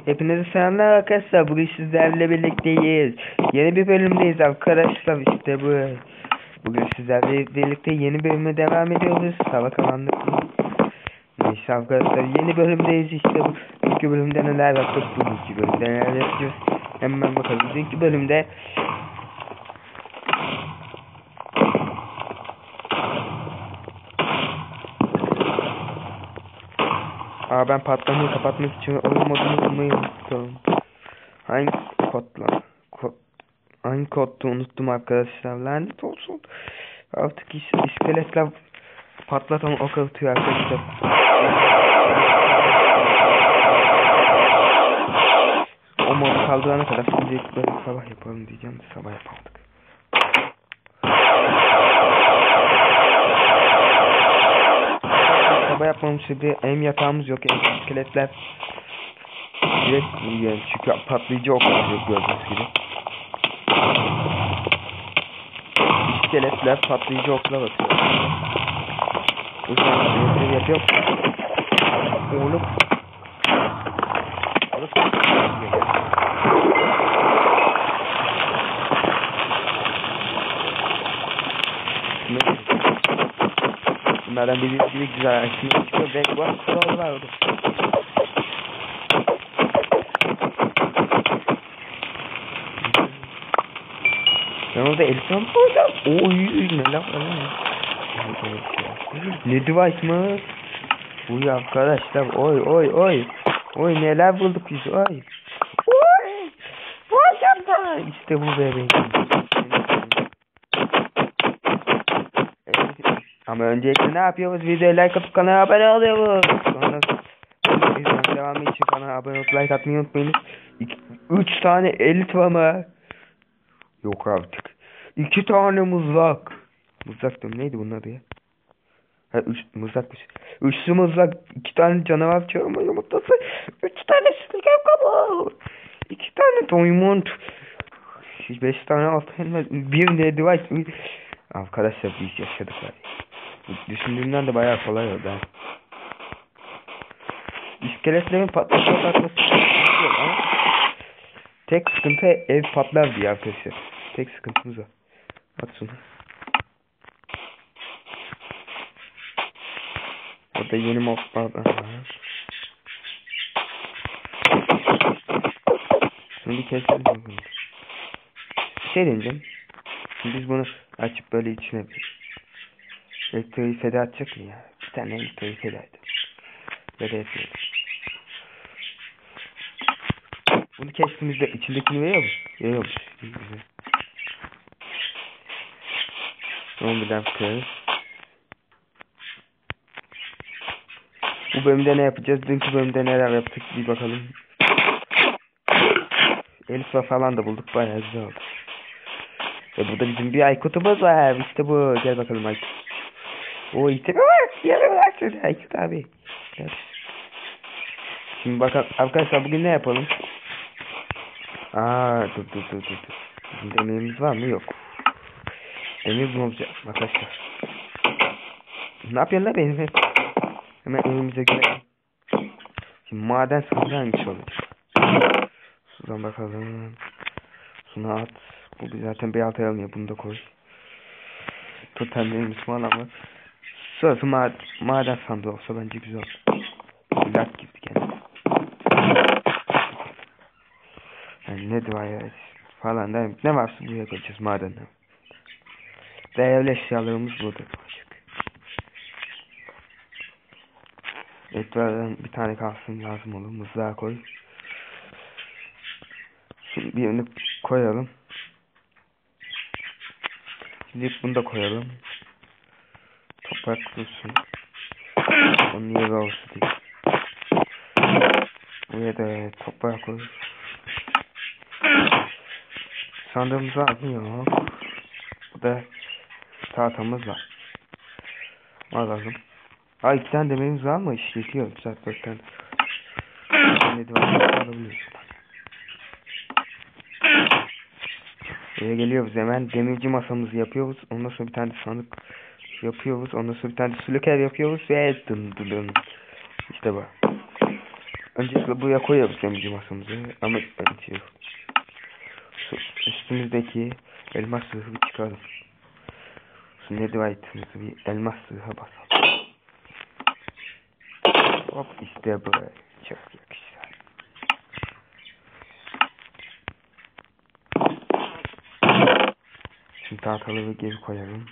Hepinize selamlar arkadaşlar. Bugün sizlerle birlikteyiz. Yeni bir bölümdeyiz arkadaşlar, işte bu. Bugün sizlerle birlikte yeni bölüme devam ediyoruz. Hava karanlık mı? Neyse arkadaşlar, yeni bölümdeyiz işte bu. Dünkü bölümde neler yaptık, bugünkü bölümde neler yapacağız. Hemen bakalım. Dünkü bölümde ben patlamayı kapatmak için olmadığını bulmayı unuttum. Hangi kodla? Hangi koddu unuttum arkadaşlar. Lanet olsun. Artık iskeletler patlatan ok atıyor arkadaşlar. O modu kaldırana kadar şimdi böyle sabah yapalım diyeceğim. Sabah yapamadık. Sabah yapmamız için hem yatağımız yok hem iskeletler direkt yani çünkü patlayıcı ok atıyor gördüğünüz gibi. İskeletler patlayıcı oklar atıyor. O yüzden yapıyor. Oğlum. Bunlardan biri güzel aslında çıkıyor ve bu arada var orada. Ben orada elbisem koyacağım. Oy ne laf lan. Ne device mı? Uy arkadaşlar oy. Oy neler bulduk biz oy. Oy. Boşanma. İşte bu bebeğim. Ama öncelikle ne yapıyoruz? Videoya like atıp kanala abone oluyoruz. Sonra videonun devamı için kanala abone olup like atmayı unutmayın. 3 tane elit var mı? Yok artık. 2 tane mızrak. Mızrak diyorum, neydi bunun adı ya? Ha, mızrakmış. 3'lü mızrak, 2 tane canavar çağırma yumurtası, 3 tane sünger kabuğu, 2 tane diamond, 5 tane altın elma, 1 ne device. Arkadaşlar biz yaşadık var. Düşündüğümden de bayağı kolay oldu. İskeletlerin patlatması ama tek sıkıntı ev patlar diye arkadaşlar. Tek sıkıntımız o. At şunu. Orada yeni mod var. Şunu bir keselim. Bir şey deneyeceğim. Şimdi biz bunu açıp böyle içine elektriği feda edecek mi ya? Bir tane elektriği feda edelim. Böyle yapıyorum. Bunu kestiğimizde içindekini veriyor mu? Veriyormuş. Güzel. Son bir dakika. Bu bölümde ne yapacağız? Dünkü bölümde neler yaptık bir bakalım. Elif falan da bulduk, bayağı güzel oldu. Ve burada bizim bir Aykut'umuz var. İşte bu. Gel bakalım Aykut. O işte bak. Yere bırak Aykut abi. Gel. Şimdi bakalım arkadaşlar, bugün ne yapalım? Dur. Bizim demirimiz var mı? Yok. Demir bulacağız arkadaşlar. Ne yapıyorsun lan benim hep? Hemen evimize girelim. Şimdi maden sandığı hangisi olacak? Şuradan bakalım. Şunu at. Bu zaten bir altı almıyor. Bunu da koy. Totemlerimiz falan ama. Şurası maden sandığı olsa bence güzel olur. Lak gibi kendisi. Yani ne dua falan da ne varsa buraya koyacağız madenle. Değerli eşyalarımız burada olacak. Etlerden bir tane kalsın, lazım olur. Mızrağı koy. Şimdi birini koyalım. Şimdi bunu da koyalım. Toprak dursun. Onun yeri olsun diye. Buraya da toprak koy. Sandığımız var mı? Yok. Burada tahtamız var. Alalım. 2 tane demirimiz var mı? İşletiyor. Zaten 4 tane. Ne diyorlar? Alabiliyoruz. Buraya geliyoruz hemen. Demirci masamızı yapıyoruz. Ondan sonra bir tane sandık yapıyoruz. Ondan sonra bir tane sülüker yapıyoruz ve dın. İşte bu. Öncelikle buraya koyuyoruz demirci masamızı. Ama üstümüzdeki elmas zırhı bir çıkaralım. Şu netherite'ımızı bir elmas zırha basalım. Hop işte böyle. Çok yakışır. Şimdi tahtaları geri koyalım.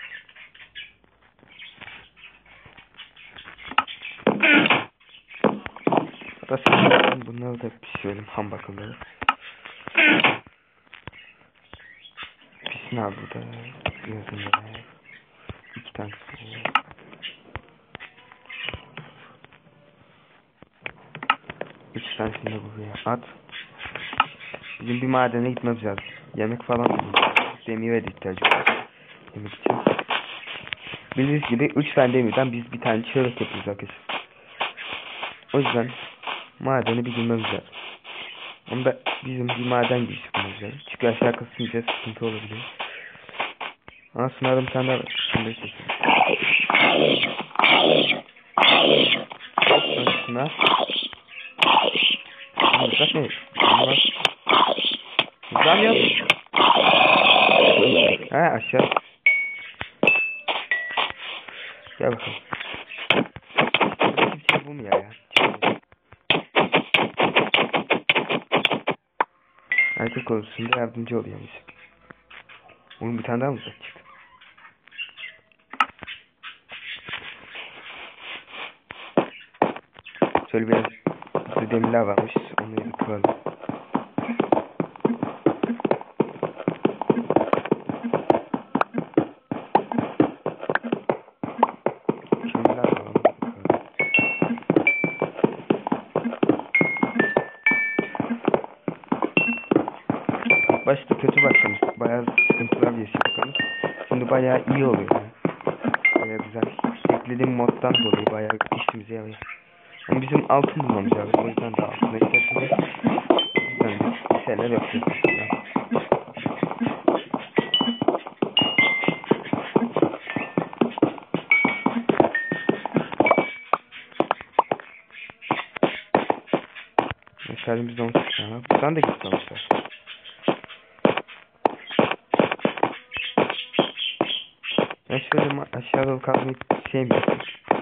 Bunları da pişirelim, ham bakımları. Pisin abi burada. Yazın da. 2 tane. 3 tanesini de buraya at. Bizim bir madene gitmemiz lazım. Yemek falan bulacağız. Demire de ihtiyacımız var. Yemek için. Bildiğiniz gibi 3 tane demirden biz bir tane çörek yapıyoruz arkadaşlar. O yüzden madeni bir girmemiz lazım. Ama da bizim bir maden girişi bulmamız lazım. Çünkü aşağı kısınca sıkıntı olabilir. Ama sınavda bir tane daha var. Şimdi de seçelim. Sınav. Mızrak ne? Mızrak yok. Ha aşağı. Gel bakalım. Buradaki bir şey bulmuyor ya. Erkek konusunda yardımcı oluyormuş. Onun bir tane daha mızrak çıktı. Şöyle biraz demirler varmış. Onları kıralım. Başta kötü başlamış. Bayağı sıkıntılar yaşadık ama şimdi bayağı iyi oluyor. Yani. Bayağı güzel. Eklediğim moddan dolayı bayağı işimize yarıyor. Ama bizim altın bulmamız lazım. O yüzden de altına ihtiyacımız var. O yüzden de bir şeyler yapıyoruz. Yani. Meşalemizde 18 tane. Buradan da gitmemişler. Ben şöyle aşağıda kalmayı sevmiyorum.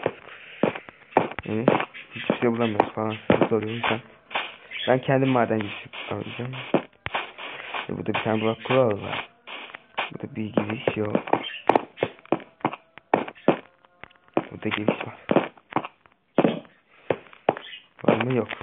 Yani hiçbir şey bulamıyoruz falan. Sıkıntı oluyor. Ben kendim maden girişi alacağım. Burada bir tane blok kural var. Burada bir giriş yok. Burada giriş var. Var mı? Yok.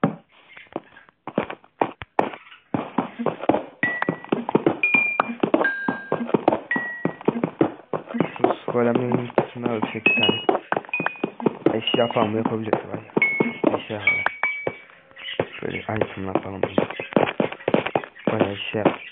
Bu golemlerin üstüne ölçek bir tane. Eşya falan mı yapabiliriz var ya. Eşya var. Böyle itemlar falan böyle. Bayağı eşya var.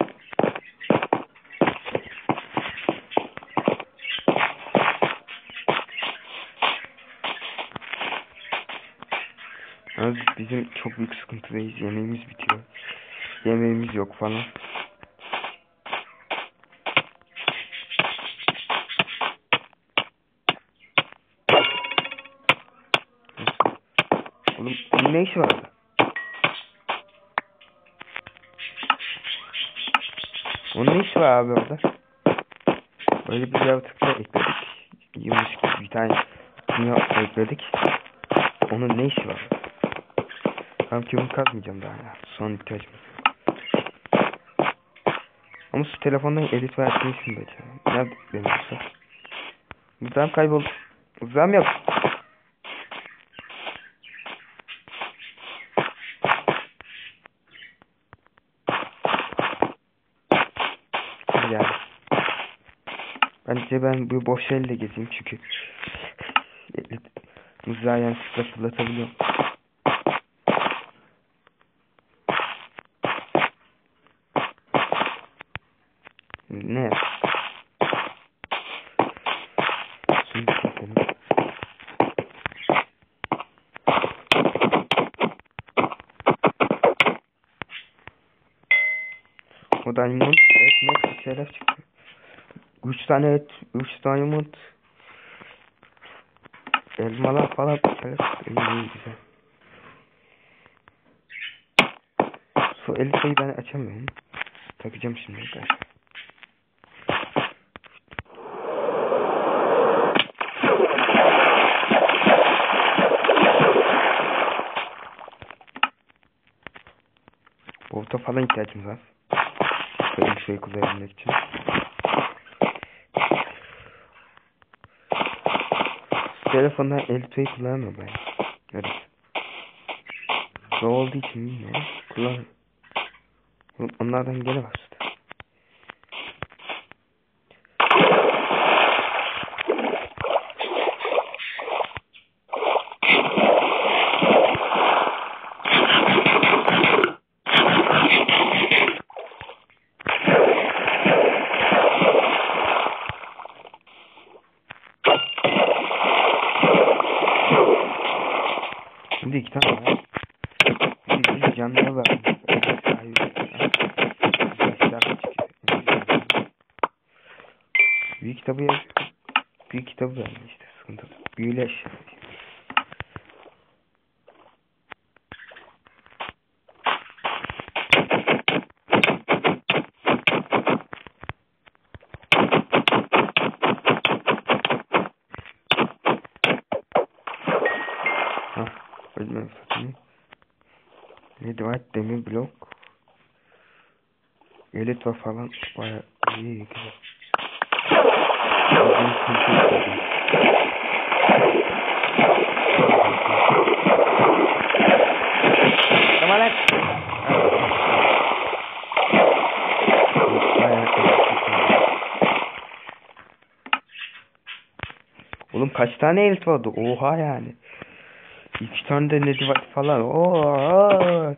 Ama bizim çok büyük sıkıntıdayız. Yemeğimiz bitiyor. Yemeğimiz yok falan. Oğlum ne işi var? Onun ne işi var abi orada? Böyle bir yaratıkla ekledik. Yumuş gibi bir tane dünya ekledik. Onun ne işi var? Tam ki bunu kazmayacağım daha ya. Son ihtiyacım. Ama şu telefondan edit versiyonu şimdi açıyorum. Nerede benim yoksa? Uzağım kayboldu. Uzağım yok. Yani. Bence ben bu boş elle gezeyim çünkü mızrağı yanlışlıkla fırlatabiliyorum. Ne yap? Şimdi bakalım. O diamond ekmek bir şeyler çıktı. 3 tane et, 3 diamond elmalar falan bir şeyler çıktı. İyi güzel. elitayı ben açamıyorum. Takacağım şimdi arkadaşlar. Volta falan ihtiyacımız var. Böyle bir şey kullanabilmek için. Telefondan elitayı kullanamam ben. Evet. Ne olduğu için bilmiyorum. Kullan. Onlardan gene başladı. Şimdi iki tane var. Bir canlıya var. Büyük kitabı yazıyor. Büyük kitabı vermiş işte, sıkıntı. Büyülü eşya. Hah, ölmem satayım. Nedivite demir blok. Elit var falan. Bayağı iyi güzel. Tamam lan. Oğlum kaç tane elit vardı? Oha yani. 2 tane de Nedivite falan. Ooo.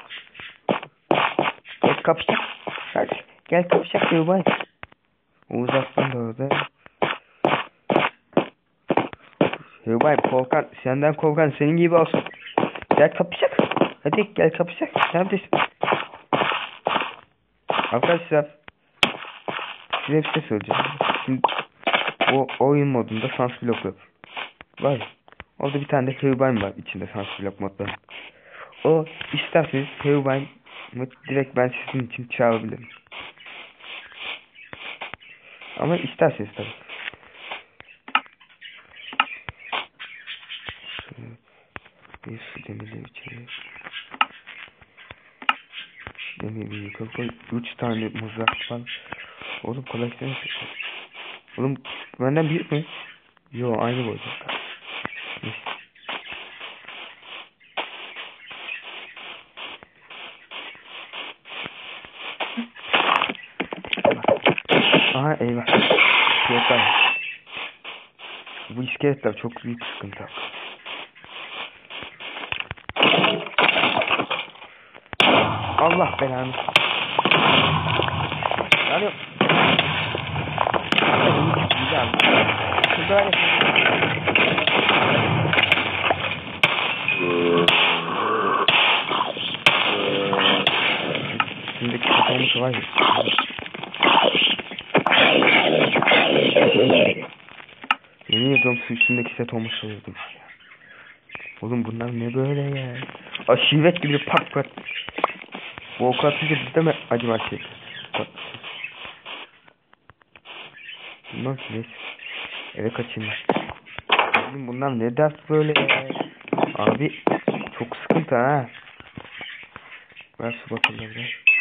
Gel kapışacak. Hadi. Gel kapışacak diyor bay. Oğuz Aslan da orada. Yobay korkan, senden korkan senin gibi olsun. Gel kapışacak. Hadi gel kapışacak. Neredesin? Arkadaşlar size bir şey söyleyeceğim. Şimdi o oyun modunda sans blok yok. Var. Orada bir tane de Herobrine var içinde sans blok modda. O isterseniz Herobrine direkt ben sizin için çağırabilirim. Ama isterseniz tabii. Bir su demirleri içeri. Demir bir yukarı koy. 3 tane mızrak falan. Oğlum koleksiyon. Oğlum benden büyük mü? Yo aynı boyda. Aha eyvah. İskeletler. Bu iskeletler çok büyük sıkıntı. Allah belanı. Yani güzel. Güzel. Şimdiki kafamı kolay. Yemin ediyorum su üstündeki set olmuş olurdum. Oğlum bunlar ne böyle ya? Aşiret gibi pak pak. Bu ok atınca bizde mi acaba şey? Bunlar neyse. Eve kaçayım ben. Oğlum bunlar ne dert böyle ya? Abi çok sıkıntı ha. Ver su bakımlarına.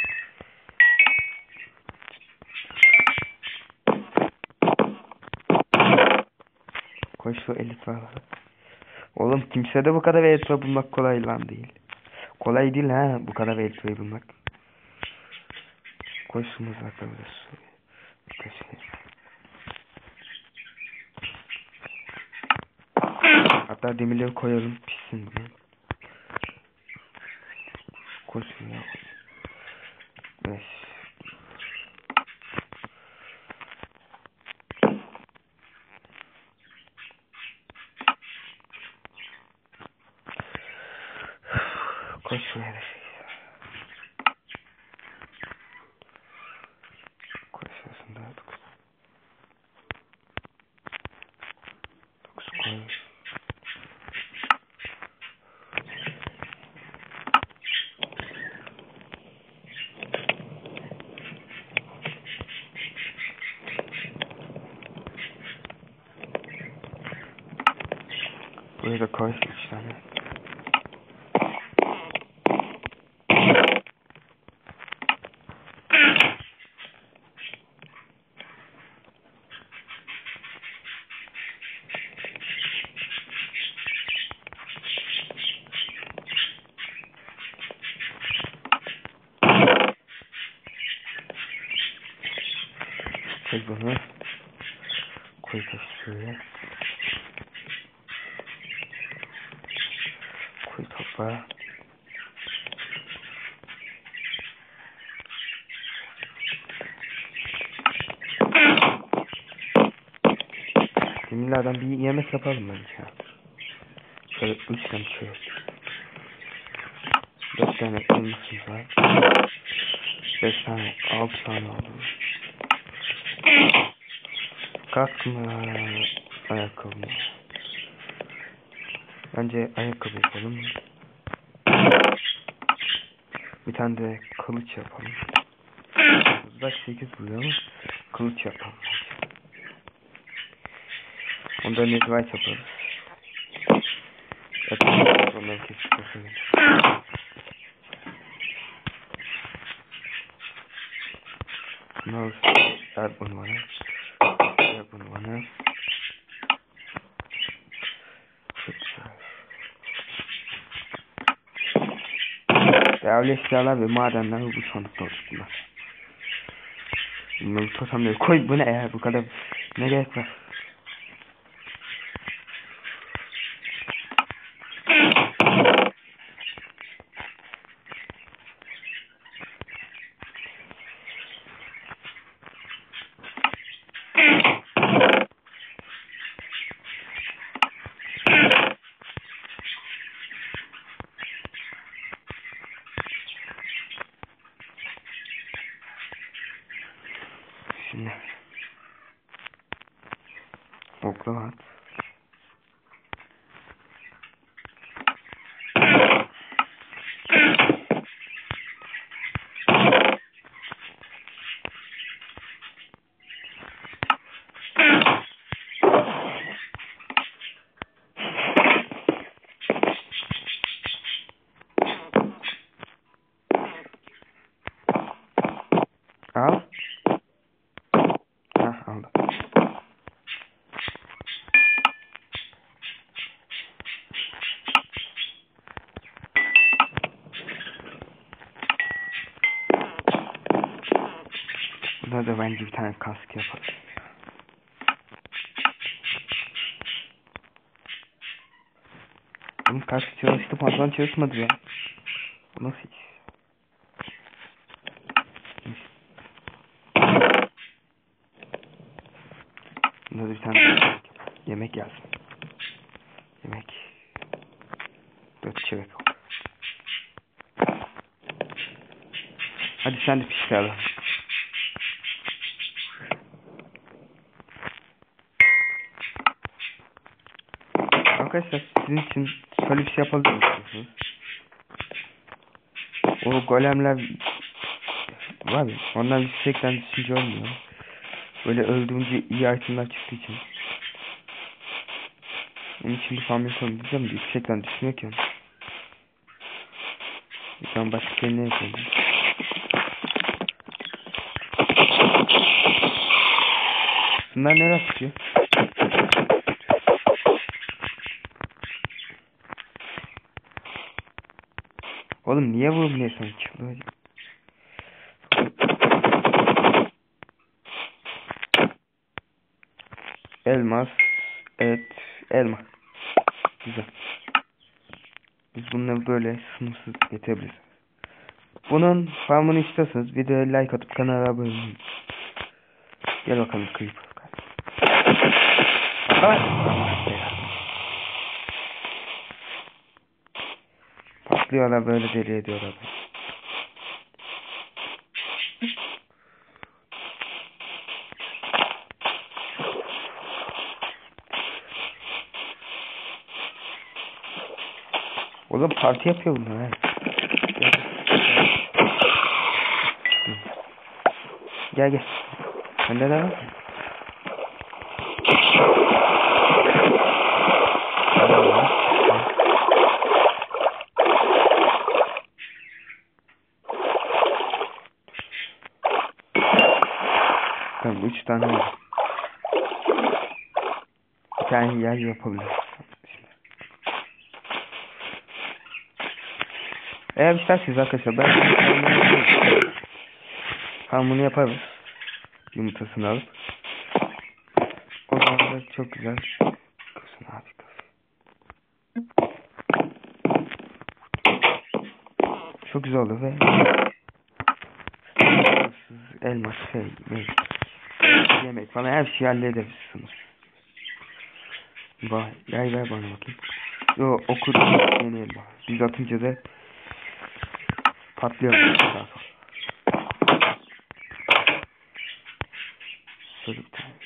Koy şu elit var. Oğlum kimsede bu kadar elit var bulmak kolay lan değil. Kolay değil ha bu kadar elit var bulmak. Koy su mızrakla biraz su. Hatta demirleri koyalım pişsin diye. Koy suyu ya. Evet. Koy suyu her şey. Koy suyasını daha dokuz. Dokuz koy. Şuraya da koy 3 tane. Koy bunu. Koy şuraya. Koy toprağa. Demirlerden bir yemek yapalım bence. Şöyle 3 tane çörek. 4 tane elmasımız var. 5 tane, 6 tane oldu. Kask mı? Ayakkabı mı? Bence ayakkabı yapalım. Bir tane de kılıç yapalım. Uzak 8 vuruyor ama kılıç yapalım. Ondan netherite yaparız. Onları kesip keselim. Mouse, ver bunu bana. Ver bunu bana. Çok güzel. Değerli eşyalar ve madenler bu sandıkta oluştular. Bunları totemleri koy, bu ne ya, bu kadar ne gerek var? Şimdi okla at. Al. Hah, aldım. Burada da bence bir tane kask yapalım. Bunun kask çalıştı, pantolon çalışmadı ya. Bu nasıl iş? Burada bir tane yemek yazdım. Yemek. 4 çörek oldu. Hadi sen de pişir abi. Arkadaşlar sizin için şöyle bir şey yapabilir misiniz? O golemler var ya, onlar yüksekten düşünce olmuyor. Böyle öldüğünce iyi itemler çıktığı için. Onun için bir farm yapabileceğim de yüksekten düşünüyor ki. Ben başka şey ne yapayım? Bunlar neler çıkıyor? Oğlum niye vurmuyorsun çıkıyor? Elmas, et, elma. Güzel. Biz bunları böyle sınırsız getirebiliriz. Bunun farmını istiyorsanız videoya like atıp kanala abone olun. Gel bakalım Creeper. Patlıyorlar, böyle deli ediyorlar. Oğlum parti yapıyor bunlar ha. Gel gel. Sende ne var? bakalım 3 tane var. Bir tane yer yapabiliriz. Eğer isterseniz arkadaşlar ben bunu yaparız. Yumurtasını alıp. O zaman da çok güzel. Kızın abi kız. Çok güzel olur ve elmas yemek falan her şeyi halledebilirsiniz. Vay yay ver bana bakayım. Yo okudum yeni elma. Biz atınca da patlıyor. Şöyle bir tane.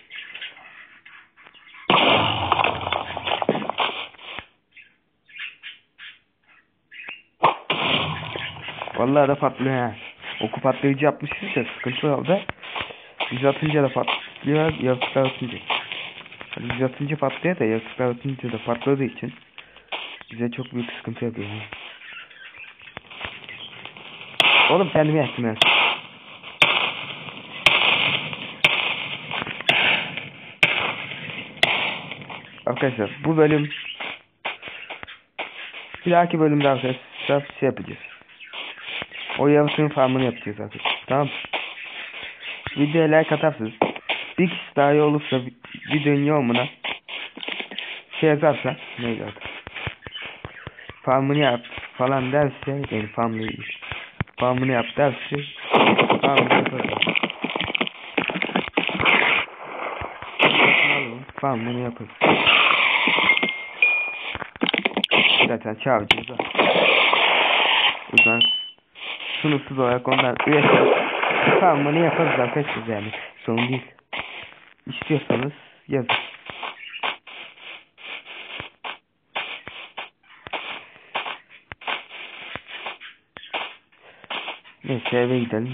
Vallahi da patlıyor ha. Oku patlayıcı yapmışız da sıkıntı oldu. Biz atınca da patlıyor, yaratıklar atınca. Yani biz atınca patlıyor da yaratıklar atınca da patladığı için bize çok büyük sıkıntı yapıyor. Oğlum kendimi yaktım ya. Arkadaşlar bu bölüm bir dahaki bölümde arkadaşlar şey yapacağız. O yaratığın farmını yapacağız arkadaşlar. Tamam. Videoya like atarsınız. Bir kişi daha iyi olursa videonun yorumuna şey yazarsa neydi artık. Farmını yap falan derse yani farmını yap derse farmını yaparız. Farmını yaparız. Zaten çağıracağız da. O yüzden sınırsız olarak ondan üyetim. Farmını yaparız arkadaşlar yani. Sorun değil. İstiyorsanız yazın. Neyse eve gidelim.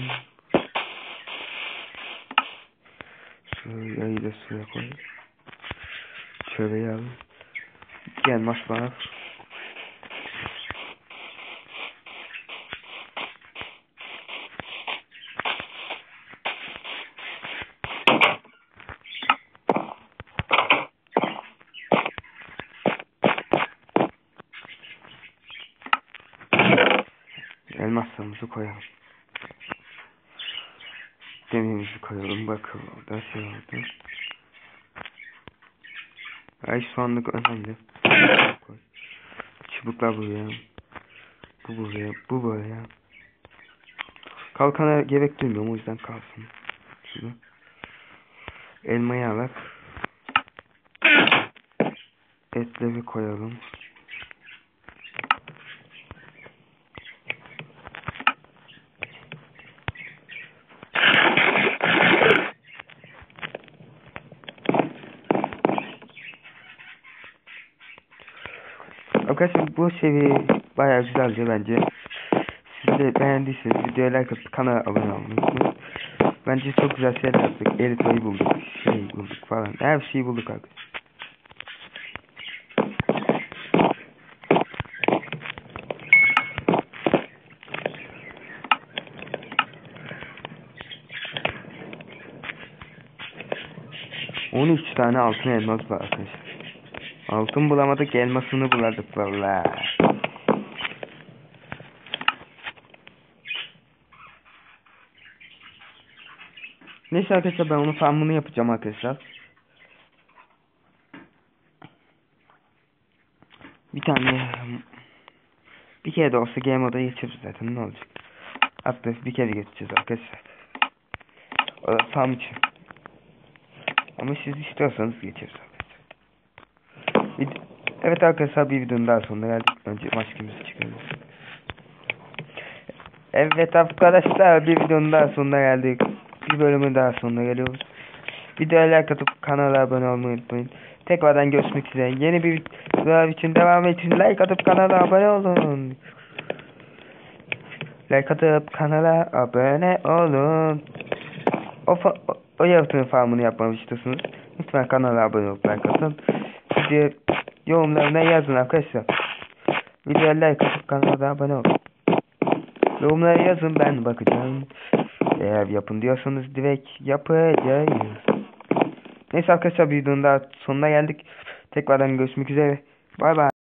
Şurayı da suya koy. Şöyle al. Gel maç bana. Elmaslarımızı koyalım. Demirimizi koyalım. Bakalım orada şey oldu. Ay şu anlık önemli. Çubuklar buraya. Bu buraya. Bu buraya. Kalkana gerek duymuyorum o yüzden kalsın. Şunu. Elmayı alak. Etleri koyalım. Arkadaşlar bu seviye bayağı güzeldi bence. Siz de beğendiyseniz videoya like atıp kanala abone olmayı unutmayın. Bence çok güzel şeyler yaptık. Elito'yu bulduk. Şey bulduk falan. Her şeyi bulduk arkadaşlar. On 13 tane altın elmas var arkadaşlar. Altın bulamadık, elmasını buladık valla. Neyse arkadaşlar ben onun farmını yapacağım arkadaşlar. Bir kere de olsa game moda geçeriz zaten ne olacak. Hatta bir kere geçeceğiz arkadaşlar. O da farm için. Ama siz istiyorsanız geçeriz arkadaşlar. Evet arkadaşlar bir videonun daha sonuna geldik. Önce maskemizi çıkarıyoruz. Evet arkadaşlar bir videonun daha sonuna geldik. Bir bölümün daha sonuna geliyoruz. Videoya like atıp kanala abone olmayı unutmayın. Tekrardan görüşmek üzere. Yeni bir video için devam için like atıp kanala abone olun. Like atıp kanala abone olun. O yaratığın farmını yapmamı istiyorsunuz. Lütfen kanala abone olup like atın. Video yorumlarına yazın arkadaşlar. Videoya like atıp kanala abone olun. Yorumlara yazın ben bakacağım. Eğer yapın diyorsanız direkt yapacağız. Neyse arkadaşlar, videonun da sonuna geldik. Tekrardan görüşmek üzere. Bay bay.